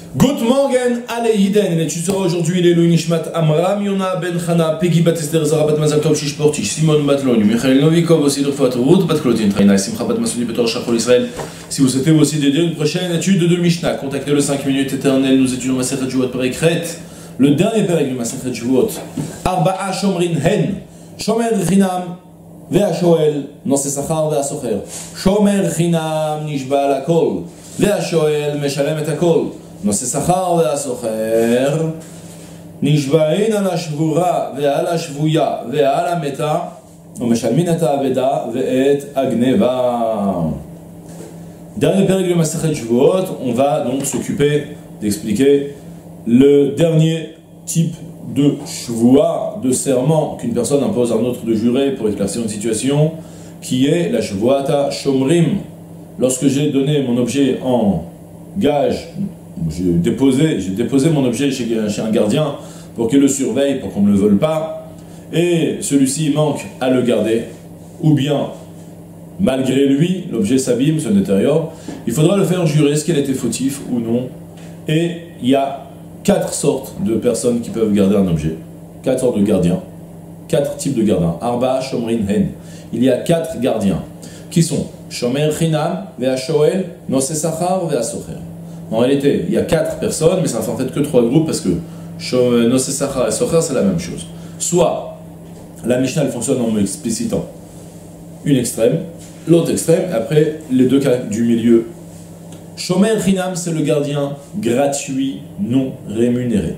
Good morning, allez Yiden, l'étude sera aujourd'hui les Nishmat Amram, Yona Ben Chana, Peggy Batester, Zarabat Mazaltov, Shishportish, Simon Matlon, Michael Novikov, aussi de Fat Ruth, Batklotin, Traina, Simcha Bat Masoudi, Betor Shachol Israël. Si vous souhaitez aussi dédier une prochaine étude de Mishnah, contactez le 5 minutes éternel, nous étudions Masechet Juot Perekret, le dernier pérec du Masechet Juot. Arba'a Shomrin Hen, Shomer Chinam, Vea Shoel, Nose Sachar, Vea Socher, Shomer Chinam, Nishba al Akol, Vea Shoel, Meshalem et Akol. נושא שכר והסוחר נשבעין על השבורה ועל השבויה ועל המתה ומשלמין את האבדה ואת הגניבה. Dernier pérec de Masechet Shavuot, on va donc s'occuper d'expliquer le dernier type de shvoua, de serment qu'une personne impose à un autre de jurer pour éclaircir une situation, qui est la shvuata shomrim. Lorsque j'ai donné mon objet en gage, j'ai déposé mon objet chez un gardien pour qu'il le surveille, pour qu'on ne le vole pas, et celui-ci manque à le garder, ou bien, malgré lui, l'objet s'abîme, se détériore, il faudra le faire jurer est-ce qu'il était fautif ou non. Et il y a 4 sortes de personnes qui peuvent garder un objet, 4 sortes de gardiens, 4 types de gardiens. Arba, Shomrin, Hen. Il y a 4 gardiens, qui sont Shomer Chinam, Vea Shoel, Nose Sachar, Vea Socher. En réalité, il y a 4 personnes, mais ça ne fait en fait que 3 groupes parce que Nose Sachar et Socher, c'est la même chose. Soit la Mishnah elle fonctionne en explicitant une extrême, l'autre extrême, après les 2 cas du milieu. Shomer Chinam, c'est le gardien gratuit, non rémunéré.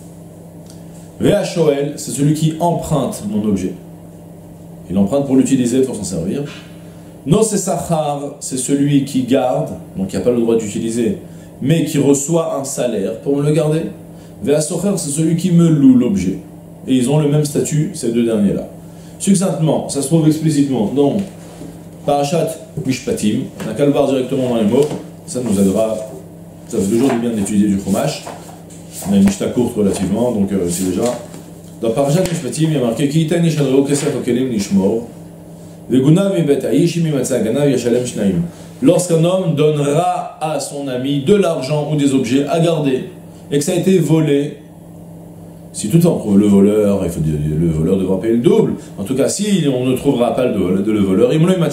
Vea Shoel, c'est celui qui emprunte mon objet. Il emprunte pour l'utiliser, pour s'en servir. Nose Sachar, c'est celui qui garde, donc il n'y a pas le droit d'utiliser, mais qui reçoit un salaire pour me le garder. Vea Socher, c'est celui qui me loue l'objet. Et ils ont le même statut, ces 2 derniers-là. Succinctement, ça se trouve explicitement dans Parashat Mishpatim. On n'a qu'à le voir directement dans les mots. Ça nous aidera. Ça fait toujours du bien d'étudier du Chumash. On a une Mishnah courte relativement, donc c'est déjà. Dans Parashat Mishpatim, il y a marqué Ki'iten yishalreu kesef okelim nishmor. Vegunav mibet ha'ish mimatzah ganav yashalem shnaim. Lorsqu'un homme donnera à son ami de l'argent ou des objets à garder, et que ça a été volé, si tout en trouve le voleur, le voleur devra payer le double. En tout cas, si on ne trouvera pas le voleur,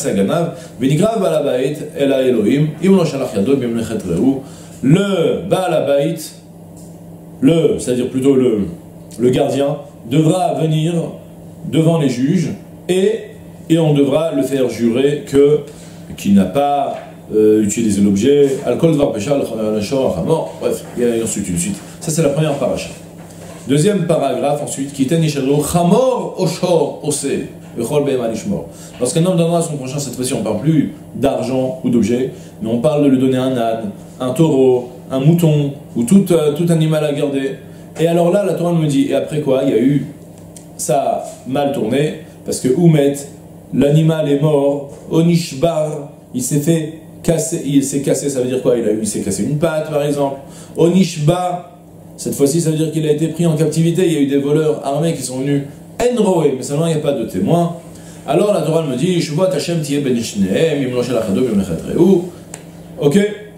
le Baal Habayit, c'est-à-dire plutôt le gardien, devra venir devant les juges et on devra le faire jurer qu'il n'a pas utilisé l'objet, alcool dvar pesha, bref, il y a ensuite une suite. Ça c'est la première paracha. Deuxième paragraphe ensuite, Kiten Yishalreu Chamor Oshor Ose Vechol Be'ema Lishmor. Lorsqu'un homme donnera à son prochain, cette fois-ci on ne parle plus d'argent ou d'objet, mais on parle de lui donner un âne, un taureau, un mouton ou tout animal à garder. Et alors là, la Torah me dit, et après quoi, il y a eu, ça a mal tourné, parce que Oumet, l'animal est mort, Onishbar, il s'est cassé, ça veut dire quoi? Il s'est cassé une patte par exemple. Onishba, cette fois-ci ça veut dire qu'il a été pris en captivité, il y a eu des voleurs armés qui sont venus enroé, mais seulement il n'y a pas de témoins. Alors la Torah me dit, Shuvot Hashem tiye ben shnehem, im lo shel achado bim lechet reu. Ok,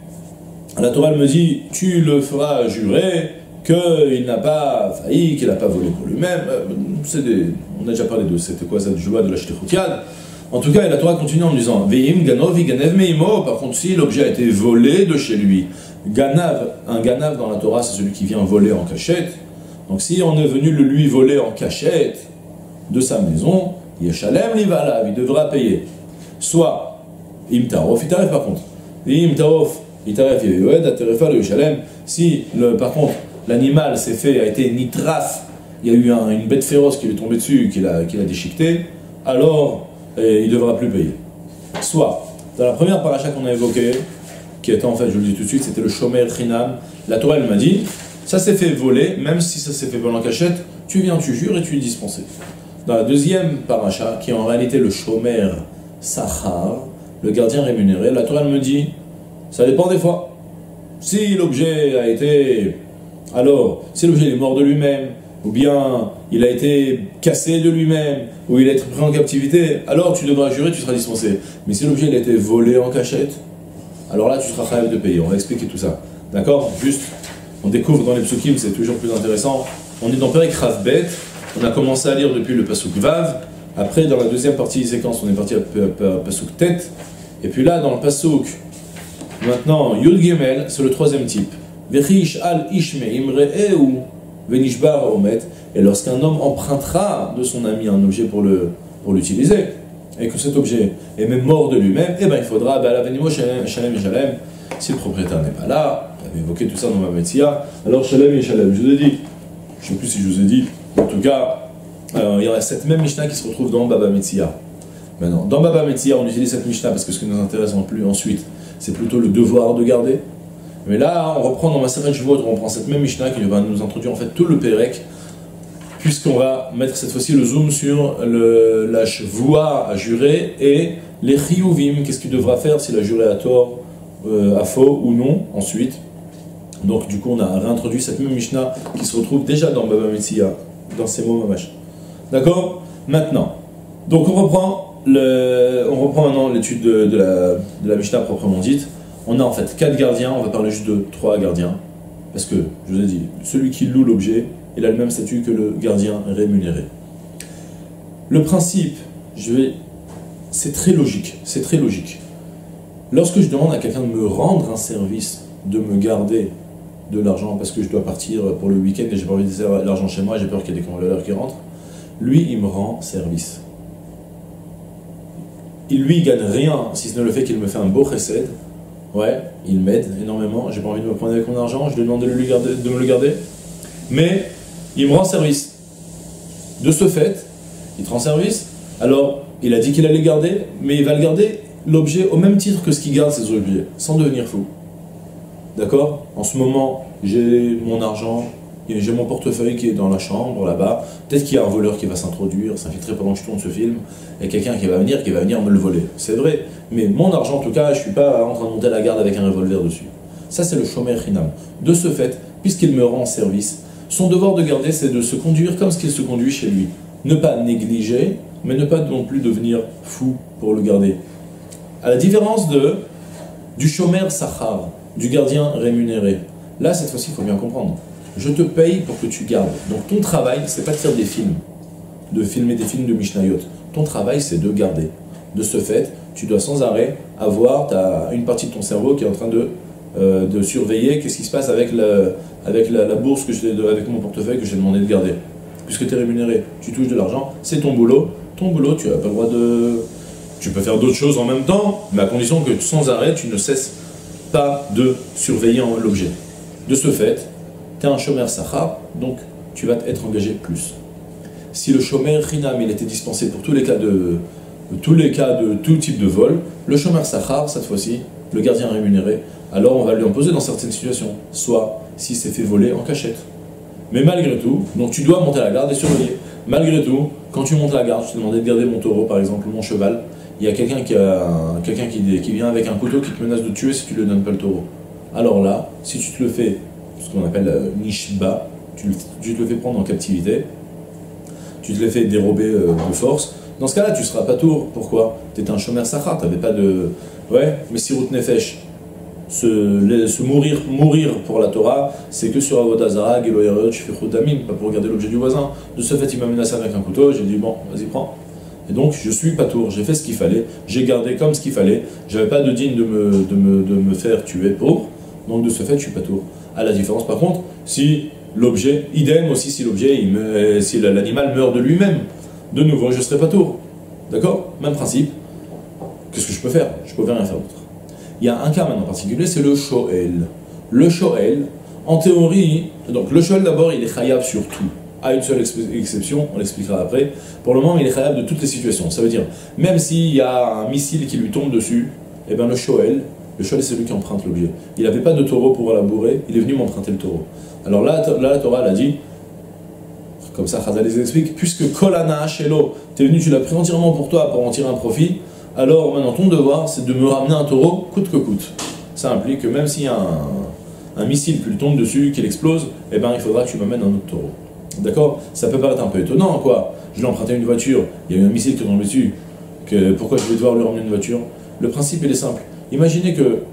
la Torah me dit, tu le feras jurer qu'il n'a pas failli, qu'il n'a pas volé pour lui-même. On a déjà parlé de c'était quoi cette joie de la shlichut yad. En tout cas, la Torah continue en disant Ve'im ganov ganev meimo. Par contre, si l'objet a été volé de chez lui, ganav, un ganav dans la Torah, c'est celui qui vient voler en cachette. Donc, si on est venu le lui voler en cachette de sa maison, yeshalem livalav, il devra payer. Soit imtarof, itaref par contre. Imtarof, itaref yoed, aterefa le yeshalem. Si, par contre, l'animal a été nitraf, il y a eu une bête féroce qui lui est tombée dessus, qui l'a déchiqueté, alors il ne devra plus payer. Soit, dans la première paracha qu'on a évoquée, qui était en fait, je le dis tout de suite, c'était le Shomer Chinam, la Torah elle m'a dit, ça s'est fait voler, même si ça s'est fait voler en cachette, tu viens, tu jures et tu es dispensé. Dans la deuxième paracha, qui est en réalité le Shomer Sachar, le gardien rémunéré, la Torah elle me dit, ça dépend des fois. Si l'objet a été... Alors, si l'objet est mort de lui-même, ou bien il a été cassé de lui-même, ou il a été pris en captivité, alors tu devras jurer, tu seras dispensé. Mais si l'objet a été volé en cachette, alors là tu seras capable de payer. On va expliquer tout ça. D'accord? Juste On découvre dans les psukim, c'est toujours plus intéressant. On est dans Perek Rav Bet, on a commencé à lire depuis le pasuk Vav. Après, dans la deuxième partie des séquences, on est parti à pasuk Tet. Et puis là, dans le pasuk, maintenant, Yud Gimel, c'est le troisième type. Vechish al ishmeim re'eu venishbar omet. Et lorsqu'un homme empruntera de son ami un objet pour l'utiliser, et que cet objet est même mort de lui-même, eh bien il faudra, shalem et shalem, si le propriétaire n'est pas là, on avait évoqué tout ça dans ma Metzia, alors shalem et shalem, je vous ai dit, je ne sais plus si je vous ai dit, en tout cas, il y a cette même Mishnah qui se retrouve dans Baba Metzia. Maintenant, dans Baba Metzia, on utilise cette Mishnah parce que ce qui nous intéresse en plus ensuite, c'est plutôt le devoir de garder. Mais là, on reprend dans Maseret Shvuot, on reprend cette même Mishnah qui va nous introduire en fait tout le Pérek, puisqu'on va mettre cette fois-ci le zoom sur la voix à jurer et les chiyuvim, qu'est-ce qu'il devra faire s'il a juré à tort, à faux ou non, ensuite. Donc du coup, on a réintroduit cette même Mishnah qui se retrouve déjà dans Baba Metzia, dans ces mots mamash. D'accord? Maintenant, donc on reprend maintenant l'étude de la Mishnah proprement dite. On a en fait 4 gardiens, on va parler juste de 3 gardiens, parce que, je vous ai dit, celui qui loue l'objet, il a le même statut que le gardien rémunéré. Le principe, c'est très logique, Lorsque je demande à quelqu'un de me rendre un service, de me garder de l'argent parce que je dois partir pour le week-end et j'ai pas envie de laisser l'argent chez moi, j'ai peur qu'il y ait des cambrioleurs qui rentrent, lui, il me rend service. Il gagne rien, si ce n'est le fait qu'il me fait un beau chesed. Ouais, il m'aide énormément, j'ai pas envie de me prendre avec mon argent, je lui demande de me le garder. Mais il me rend service. De ce fait, il te rend service, alors il a dit qu'il allait garder, mais il va le garder l'objet au même titre que ce qu'il garde ses objets, sans devenir fou. D'accord? En ce moment, j'ai mon argent, j'ai mon portefeuille qui est dans la chambre là-bas, peut-être qu'il y a un voleur qui va s'introduire, s'infiltrer pendant que je tourne ce film, et quelqu'un qui va venir me le voler. C'est vrai, mais mon argent en tout cas, je ne suis pas en train de monter la garde avec un revolver dessus. Ça c'est le shomer chinam. De ce fait, puisqu'il me rend service, son devoir de garder, c'est de se conduire comme ce qu'il se conduit chez lui. Ne pas négliger, mais ne pas non plus devenir fou pour le garder. À la différence du shomer sachar, du gardien rémunéré. Là, cette fois-ci, il faut bien comprendre. Je te paye pour que tu gardes. Donc ton travail, c'est pas de faire des films, de filmer des films de Mishnayot. Ton travail, c'est de garder. De ce fait, tu dois sans arrêt avoir une partie de ton cerveau qui est en train de surveiller qu'est-ce qui se passe avec la bourse, avec mon portefeuille que j'ai demandé de garder. Puisque tu es rémunéré, tu touches de l'argent, c'est ton boulot. Ton boulot, tu n'as pas le droit de... Tu peux faire d'autres choses en même temps, mais à condition que sans arrêt, tu ne cesses pas de surveiller l'objet. De ce fait, tu es un shomer sachar, donc tu vas être engagé plus. Si le shomer chinam il était dispensé pour tous les cas de tout type de vol, le shomer sachar, cette fois-ci, le gardien rémunéré, alors on va lui imposer dans certaines situations, soit s'il s'est fait voler en cachette. Mais malgré tout, donc tu dois monter à la garde et surveiller. Malgré tout, quand tu montes à la garde, je t'ai demandé de garder mon taureau, par exemple, mon cheval, il y a quelqu'un qui vient avec un couteau qui te menace de tuer si tu ne lui donnes pas le taureau. Alors là, si tu te le fais, ce qu'on appelle nishba, tu te le fais prendre en captivité, tu te le fais dérober de force, dans ce cas-là, tu ne seras pas tour. Pourquoi? Tu étais un shomer sachar, tu n'avais pas de... Ouais, mais sirut nefesh, mourir pour la Torah, c'est que sur Avodah Zarah, Gelo Yerot, Shfichut Damim, pas pour regarder l'objet du voisin. De ce fait, il m'a menacé avec un couteau, j'ai dit bon, vas-y, prends. Et donc, je suis pas tour, j'ai fait ce qu'il fallait, j'ai gardé comme ce qu'il fallait, j'avais pas de digne de me faire tuer pour, donc de ce fait, je suis pas tour. À la différence, par contre, si l'objet, idem aussi si si l'animal meurt de lui-même, de nouveau, je serai pas tour. D'accord? Même principe. Qu'est-ce que je peux faire? Je peux rien faire d'autre. Il y a un cas maintenant en particulier, c'est le shoel. Le shoel, en théorie, donc le shoel d'abord, il est chayav sur tout. À une seule exception, on l'expliquera après. Pour le moment, il est chayav de toutes les situations. Ça veut dire, même s'il y a un missile qui lui tombe dessus, eh bien le shoel, c'est celui qui emprunte l'objet. Il n'avait pas de taureau pour labourer, il est venu m'emprunter le taureau. Alors là, la Torah l'a dit, comme ça Chazal les explique, puisque kolana shelo, tu es venu, tu l'as pris entièrement pour toi, pour en tirer un profit, alors maintenant ton devoir c'est de me ramener un taureau coûte que coûte. Ça implique que même s'il y a un missile qui lui tombe dessus, qu'il explose, eh ben il faudra que tu m'amènes un autre taureau. D'accord? Ça peut paraître un peu étonnant, quoi. Je lui ai emprunté une voiture, il y a eu un missile qui est tombé dessus, pourquoi je vais devoir lui ramener une voiture? Le principe il est simple. Imaginez que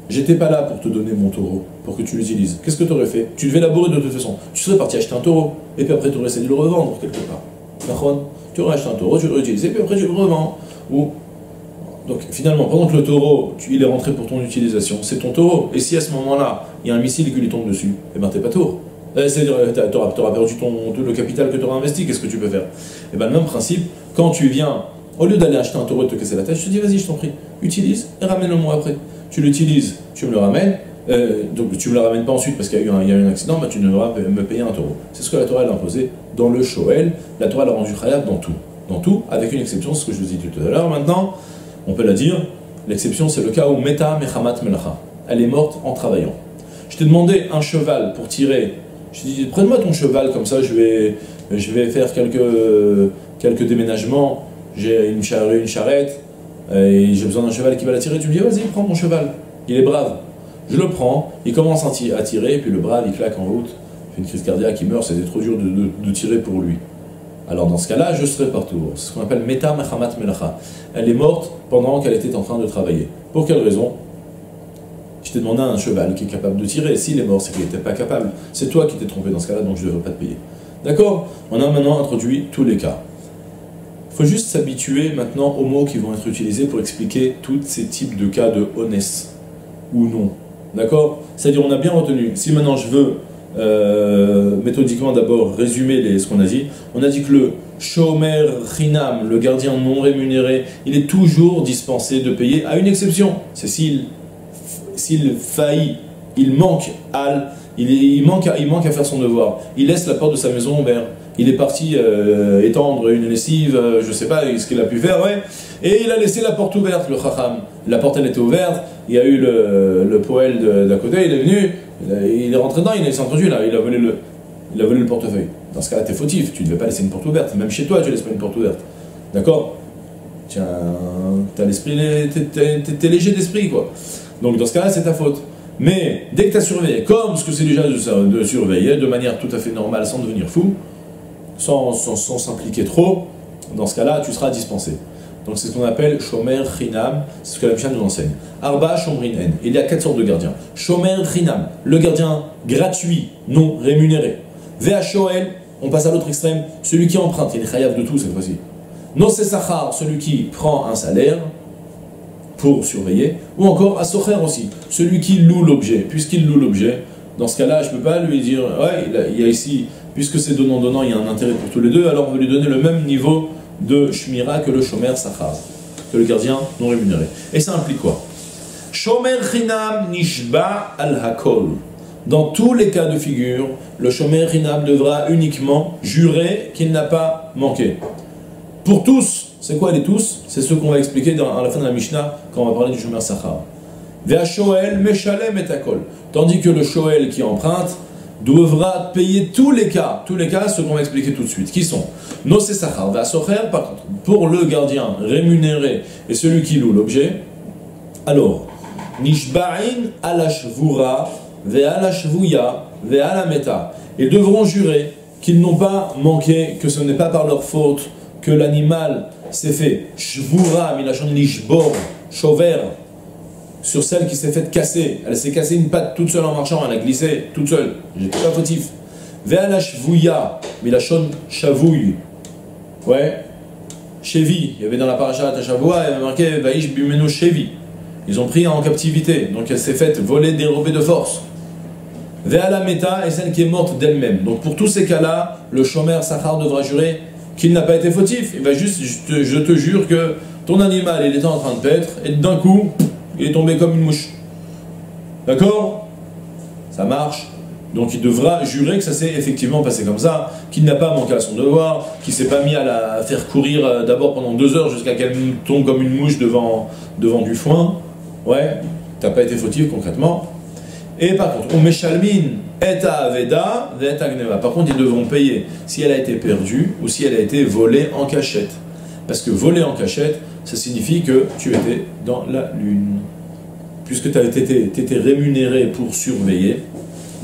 j'étais pas là pour te donner mon taureau, pour que tu l'utilises. Qu'est-ce que tu aurais fait? Tu devais labourer de toute façon. Tu serais parti acheter un taureau, et puis après tu aurais essayé de le revendre quelque part. Tu aurais acheté un taureau, tu l'aurais utilisé, et puis après tu le revends. Donc finalement, pendant que le taureau, il est rentré pour ton utilisation, c'est ton taureau. Et si à ce moment-là, il y a un missile qui lui tombe dessus, eh ben t'es pas tour. C'est-à-dire, tu auras perdu le capital que tu auras investi, qu'est-ce que tu peux faire? Et bien le même principe, quand tu viens, au lieu d'aller acheter un taureau et de te casser la tête, je te dis vas-y, je t'en prie, utilise et ramène-le-moi après. Tu l'utilises, tu me le ramènes, donc tu me le ramènes pas ensuite parce qu'il y a eu un accident, bah, tu devras me payer un taureau. C'est ce que la Torah a imposé dans le Shoel. La Torah l'a rendu khayab dans tout. Dans tout, avec une exception, c'est ce que je vous ai dit tout à l'heure. Maintenant, on peut la dire, l'exception c'est le cas où Meta Mechamat Melacha. Elle est morte en travaillant. Je t'ai demandé un cheval pour tirer. Je t'ai dit, prends-moi ton cheval, comme ça je vais faire quelques déménagements. J'ai une charrette, et j'ai besoin d'un cheval qui va la tirer. Tu me dis, vas-y, prends mon cheval. Il est brave. Je le prends, il commence à tirer, et puis le brave, il claque en route. Il fait une crise cardiaque, il meurt, c'était trop dur de tirer pour lui. Alors dans ce cas-là, je serai partout. C'est ce qu'on appelle Meta Mechamat Melacha. Elle est morte pendant qu'elle était en train de travailler. Pour quelle raison? Je t'ai demandé un cheval qui est capable de tirer. S'il est mort, c'est qu'il n'était pas capable. C'est toi qui t'es trompé dans ce cas-là, donc je ne devrais pas te payer. D'accord? On a maintenant introduit tous les cas. Il faut juste s'habituer maintenant aux mots qui vont être utilisés pour expliquer tous ces types de cas de honnêteté ou non. D'accord? C'est-à-dire, on a bien retenu. Si maintenant je veux méthodiquement d'abord résumer ce qu'on a dit. On a dit que le shomer chinam, le gardien non rémunéré, il est toujours dispensé de payer, à une exception. C'est s'il faillit, il manque à faire son devoir. Il laisse la porte de sa maison ouverte. Il est parti étendre une lessive, je ne sais pas ce qu'il a pu faire, ouais. Et il a laissé la porte ouverte, le chacham. La porte, elle était ouverte. Il y a eu le poël d'à côté, il est venu. Il est rentré dedans, il s'est introduit là, il a volé le portefeuille. Dans ce cas-là, t'es fautif, tu ne devais pas laisser une porte ouverte. Même chez toi, tu laisses pas une porte ouverte. D'accord? Tiens, t'as l'esprit, t'es léger d'esprit, quoi. Donc dans ce cas-là, c'est ta faute. Mais dès que tu as surveillé, comme ce que c'est déjà de surveiller, de manière tout à fait normale, sans devenir fou, sans s'impliquer trop, dans ce cas-là, tu seras dispensé. Donc c'est ce qu'on appelle Shomer Chinam, c'est ce que la Mishnah nous enseigne. Arba Shomrin En. Il y a 4 sortes de gardiens. Shomer Chinam, le gardien gratuit, non rémunéré. Vea Shoel, on passe à l'autre extrême, celui qui emprunte, il est chayav de tout cette fois-ci. Nosé Sachar, celui qui prend un salaire pour surveiller. Ou encore Asocher aussi, celui qui loue l'objet. Puisqu'il loue l'objet, dans ce cas-là, je ne peux pas lui dire, ouais, il y a ici, puisque c'est donnant-donnant, il y a un intérêt pour tous les deux, alors on veut lui donner le même niveau de Shmira que le Shomer Sachar, que le gardien non rémunéré. Et ça implique quoi? Shomer Chinam Nishba al-Hakol. Dans tous les cas de figure, le Shomer Chinam devra uniquement jurer qu'il n'a pas manqué. Pour tous, c'est quoi les tous? C'est ce qu'on va expliquer à la fin de la Mishnah quand on va parler du Shomer Sachar. Vea Shoel Meshalem et Hakol. Tandis que le Shoel qui emprunte devra payer tous les cas, ce qu'on va expliquer tout de suite, qui sont Nosé Sachar, Vasocher, par contre, pour le gardien rémunéré et celui qui loue l'objet, alors, Nishba'in alashvura, ve'alashvuya, ve'alameta, ils devront jurer qu'ils n'ont pas manqué, que ce n'est pas par leur faute que l'animal s'est fait shvura, milachon lishbor, chover, sur celle qui s'est faite casser. Elle s'est cassée une patte toute seule en marchant, elle a glissé toute seule. J'étais pas fautif. Ve'alashvuya, milachon chavouille. Ouais. Chevi. Il y avait dans la paracha à Shavua, il y avait marqué Vaïsh bimeno Chevi. Ils ont pris en captivité. Donc elle s'est faite voler, dérobée de force. Ve'alameta est celle qui est morte d'elle-même. Donc pour tous ces cas-là, le Shomer Sachar devra jurer qu'il n'a pas été fautif. Il va juste, je te jure que ton animal, il était en train de paître, et d'un coup, il est tombé comme une mouche. D'accord? Ça marche. Donc il devra jurer que ça s'est effectivement passé comme ça, qu'il n'a pas manqué à son devoir, qu'il ne s'est pas mis à la faire courir d'abord pendant 2 heures jusqu'à qu'elle tombe comme une mouche devant du foin. Ouais, t'as pas été fautif concrètement. Et par contre, on meshalmin et aveda et agneva. Par contre, ils devront payer si elle a été perdue ou si elle a été volée en cachette. Parce que voler en cachette, ça signifie que tu étais dans la lune. Puisque tu étais rémunéré pour surveiller, donc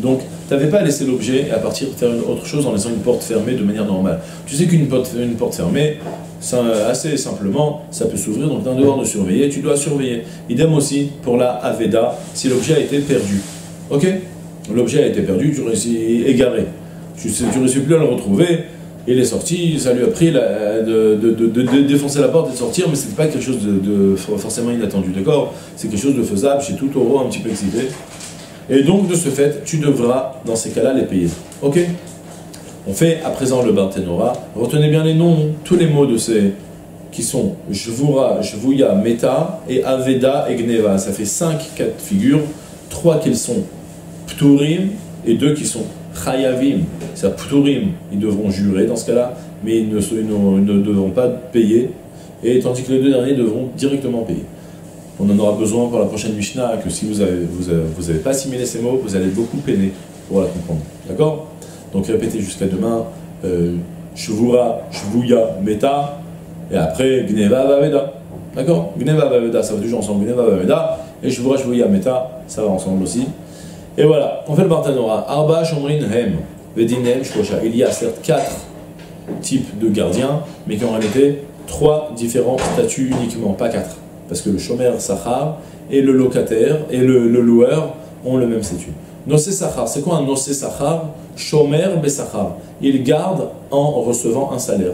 tu n'avais pas à laisser l'objet et à partir faire une autre chose en laissant une porte fermée de manière normale. Tu sais qu'une porte fermée, assez simplement, ça peut s'ouvrir, donc tu as un devoir de surveiller, tu dois surveiller. Idem aussi pour la Aveda, si l'objet a été perdu. Ok? L'objet a été perdu, tu réussis égaré. Tu ne réussis plus à le retrouver, il est sorti, ça lui a pris de défoncer la porte et de sortir, mais ce n'était pas quelque chose de forcément inattendu, d'accord? C'est quelque chose de faisable chez tout taureau un petit peu excité. Et donc, de ce fait, tu devras, dans ces cas-là, les payer. Ok? On fait à présent le Barthénora. Retenez bien les noms, tous les mots de ces qui sont Jvura, Jvuya, Meta et Aveda et Gneva. Ça fait 5 cas de figure, 3 qui sont Pturim et 2 qui sont Chayavim. C'est Pturim, ils devront jurer dans ce cas-là, mais ils ne devront pas payer, et tandis que les 2 derniers devront directement payer. On en aura besoin pour la prochaine Mishnah, que si vous avez pas assimilé ces mots, vous allez beaucoup peiner pour la comprendre. D'accord? Donc répétez jusqu'à demain, Shvura, Shvuya, Meta, et après Gneva, Vaveda. D'accord? Gneva, Vaveda, ça va toujours ensemble. Gneva, Vaveda, et Shvura, Shvuya, Meta, ça va ensemble aussi. Et voilà, on fait le Barthénora. Arba, Shomrin, Hem, Vedinem, Shkosha. Il y a certes 4 types de gardiens, mais qu'en réalité, 3 différents statuts uniquement, pas 4. Parce que le Shomer Sachar et le locataire et le loueur ont le même statut. Nosé Sachar, c'est quoi un Nosé Sachar? Shomer Besachar. Il garde en recevant un salaire.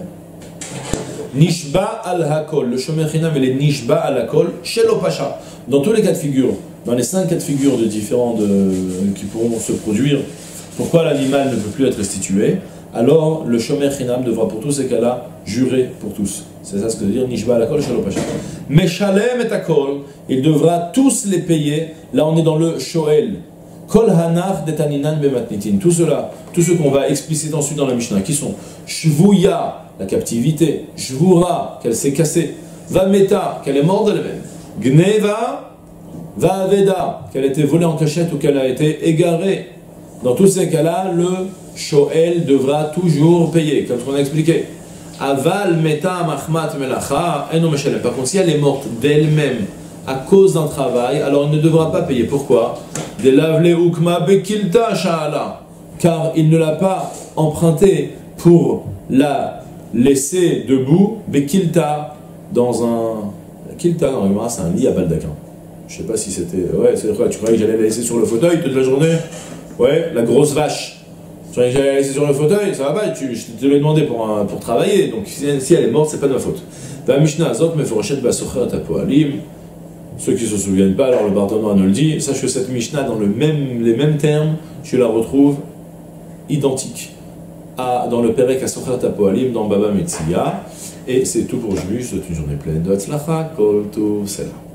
Nishba al-Hakol, le Shomer Chinam, il est Nishba al-Hakol, chez l'Opasha. Dans tous les cas de figure, dans les 5 cas de figure différents qui pourront se produire, pourquoi l'animal ne peut plus être restitué, alors le Shomer Chinam devra pour tous ces cas-là jurer pour tous. C'est ça ce que veut dire Nishba al-Hakol, chez l'Opasha. Mais Shalem et Akol, il devra tous les payer. Là on est dans le Shoel. Kol Hanach detaninan bematnitin. Tout cela, tout ce qu'on va expliciter ensuite dans la Mishnah, qui sont Shvuya, la captivité, Shvura, qu'elle s'est cassée, Vameta, qu'elle est morte d'elle-même, Gneva, Vaveda, qu'elle a été volée en cachette ou qu'elle a été égarée. Dans tous ces cas-là, le Shoel devra toujours payer, comme on a expliqué. Aval meta machmat melacha eno meshalem. Par contre, si elle est morte d'elle-même à cause d'un travail, alors il ne devra pas payer. Pourquoi? Delavle ukma bekilta sha'ala. Car il ne l'a pas emprunté pour la laisser debout, bekilta, dans un... Kilta, dans le c'est un lit à baldaquin. Je sais pas si c'était... Ouais, c'est quoi? Tu croyais que j'allais la laisser sur le fauteuil toute la journée? Ouais, la grosse vache. Tu croyais que j'allais la laisser sur le fauteuil? Ça va pas, je te l'ai demandé pour travailler, donc si elle est morte, c'est pas de ma faute. Va Mishnah Azot, Meforoshet Basocher Tapoalim. Ceux qui ne se souviennent pas, alors le Barthénora nous le dit, sache que cette Mishnah, dans les mêmes termes, tu la retrouves identique dans le Perek Asocher Tapoalim, dans Baba Metzia. Et c'est tout pour aujourd'hui, je te souhaite une journée pleine de Hatzlacha, Kol Tov, Selah.